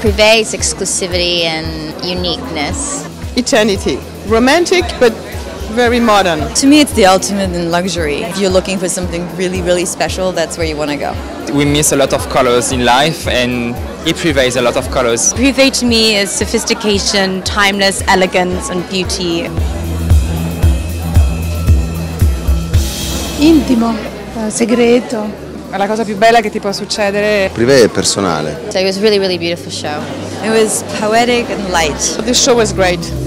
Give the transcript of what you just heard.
Privé's exclusivity and uniqueness. Eternity. Romantic, but very modern. To me, it's the ultimate in luxury. If you're looking for something really, really special, that's where you want to go. We miss a lot of colors in life, and Privé is a lot of colors. Privé to me is sophistication, timeless elegance and beauty. Intimo, segreto. È la cosa più bella che ti può succedere. Privé è personale. So it was a really, really beautiful show. It was poetic and light. This show was great.